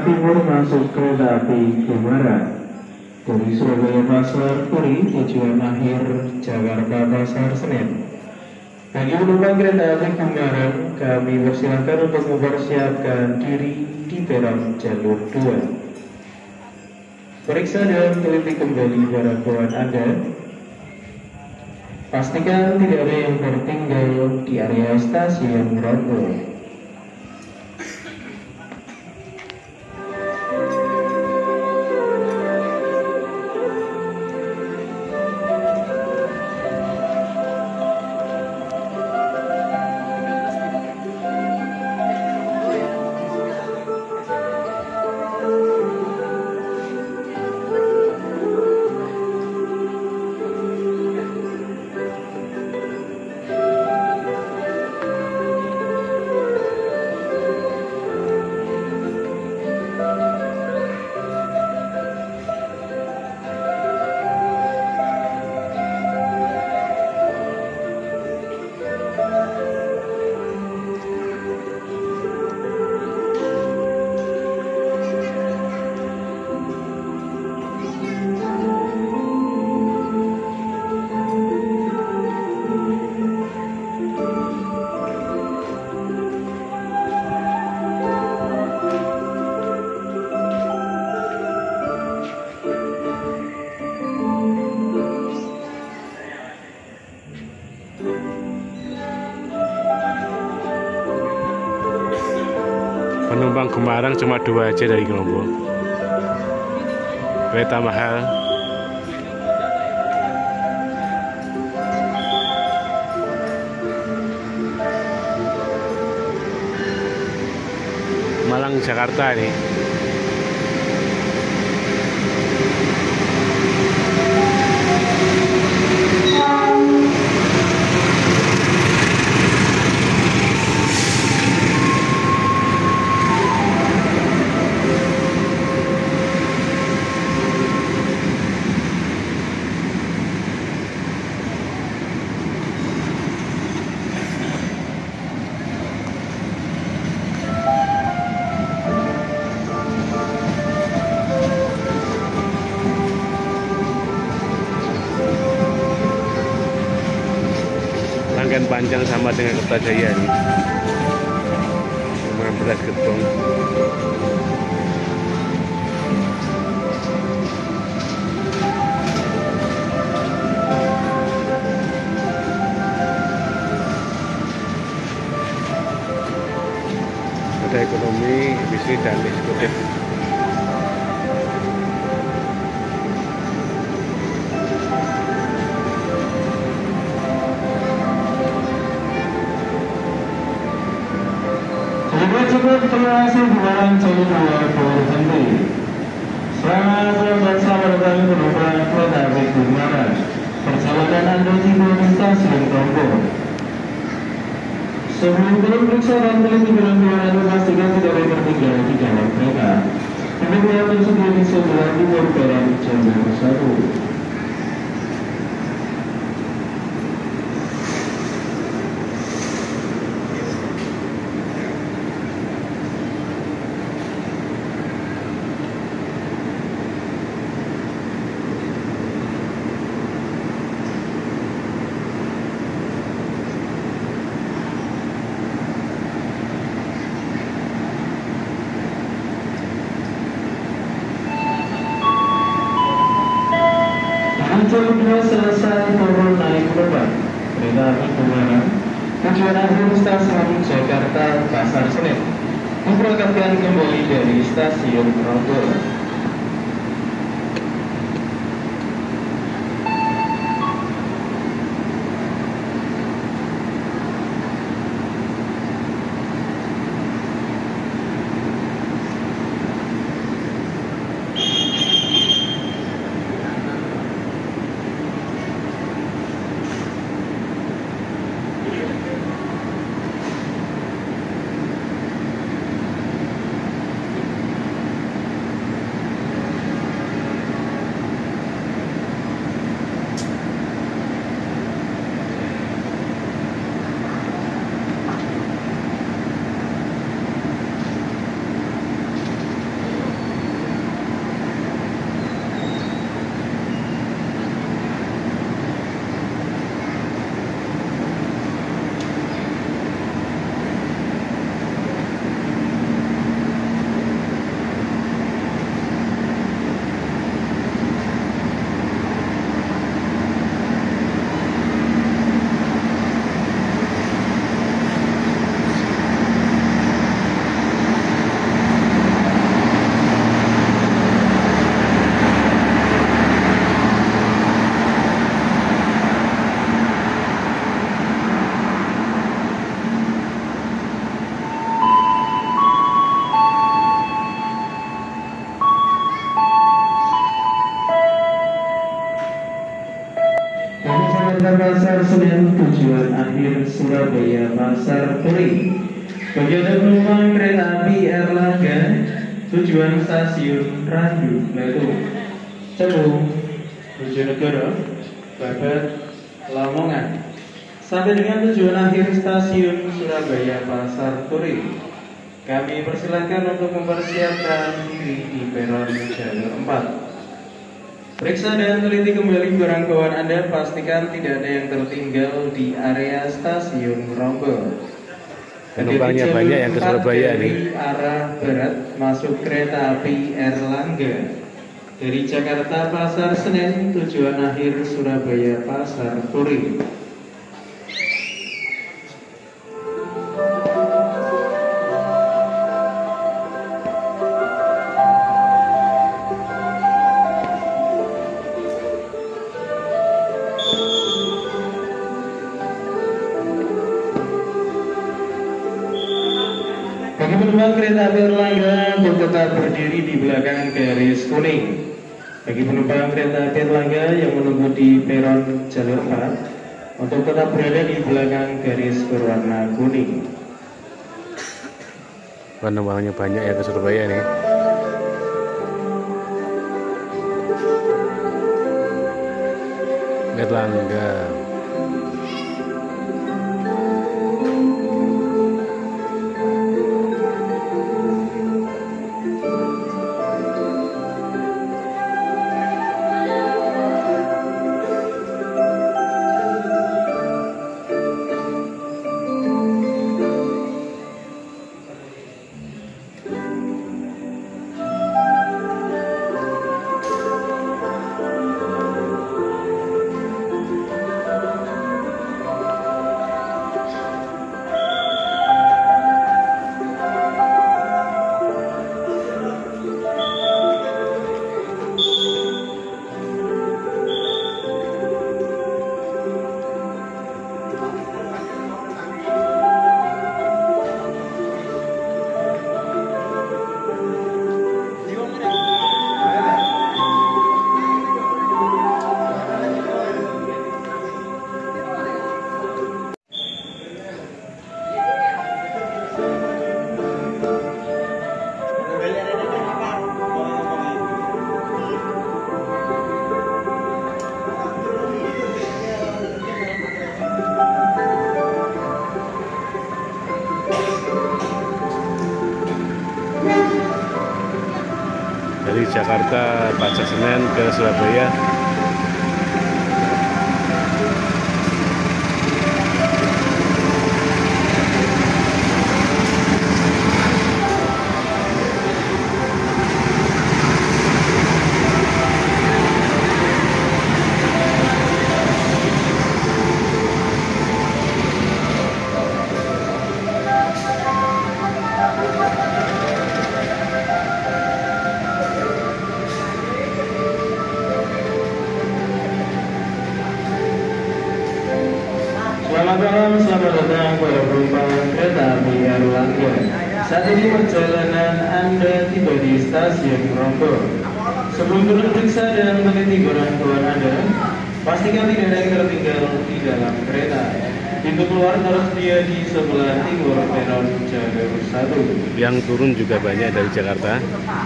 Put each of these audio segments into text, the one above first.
timur masuk kereta api Gemara. Dari Surabaya Pasar Turi tujuan akhir Jakarta Pasar Senen. Bagi penumpang kereta api Gemara, kami persilakan untuk mempersiapkan diri di peron jalur 2. Periksa dan teliti kembali barang bawaan Anda. Pastikan tidak ada yang tertinggal di area stasiun Grogol. Penumpang Gemarang cuma 2 aja dari Gelombok. Kereta mahal. Malang Jakarta nih. Rangkaian panjang sama dengan Kertajaya nih, 15 gerbong. Ada ekonomi, bisnis dan eksekutif. Cukup, terima kasih Bukaran jalur 2 berhenti. Selamat dan selamat datang penumpang kereta api Gemara. Perjalanan Anda tiba di stasiun Grogol. Sebelum periksa dan teliti barang bawaan Anda, pastikan tidak ada yang tertinggal di dalam kereta. Demikian tersedia di sebelah timur peron jalur 1. Jalur 2 selesai turun naik penumpang kereta api Gemara. Tujuan akhir stasiun Jakarta Pasar Senen. Memberangkatkan kembali dari stasiun Grogol. Jakarta Pasar Senen tujuan akhir Surabaya Pasar Turi. Bagi Anda penumpang kereta api Erlangga tujuan stasiun Randu Batu, Cepu, Bojonegoro, Babat, Lamongan, sampai dengan tujuan akhir stasiun Surabaya Pasar Turi. Kami persilakan untuk mempersiapkan diri di peron jalur 4. Periksa dan teliti kembali barang bawaan Anda, pastikan tidak ada yang tertinggal di area stasiun Rombol. Penumpangnya banyak yang ke Surabaya dari nih. arah barat masuk kereta api Erlangga dari Jakarta Pasar Senen tujuan akhir Surabaya Pasar Turi. Bagi penumpang kereta api Erlangga untuk tetap berdiri di belakang garis kuning. Bagi penumpang kereta api Erlangga yang menunggu di peron jalur 4 untuk tetap berada di belakang garis berwarna kuning. Penumpangnya banyak ya ke Surabaya nih. Erlangga. Dari Jakarta Pasar Senen ke Surabaya. Selamat malam, selamat datang pada penumpang kereta api Erlangga. Saat ini perjalanan Anda tiba di stasiun Rombol. Sebelum turun periksa dan teliti barang bawaan Anda, pastikan tidak ada yang tertinggal di dalam kereta. Pintu keluar tersedia di sebelah timur peron jalur 1. Yang turun juga banyak dari Jakarta.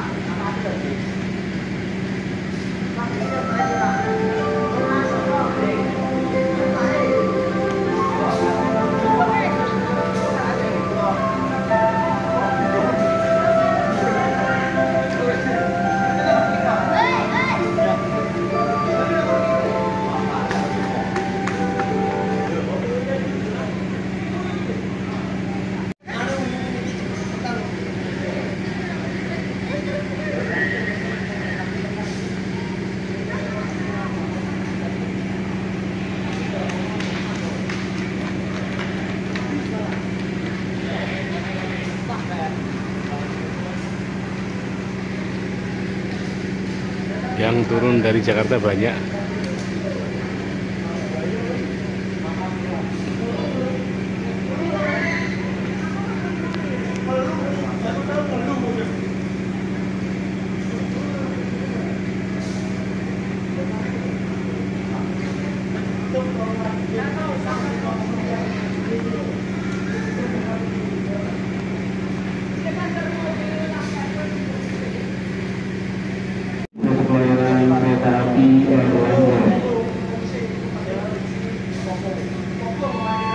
Yang turun dari Jakarta banyak. Opo,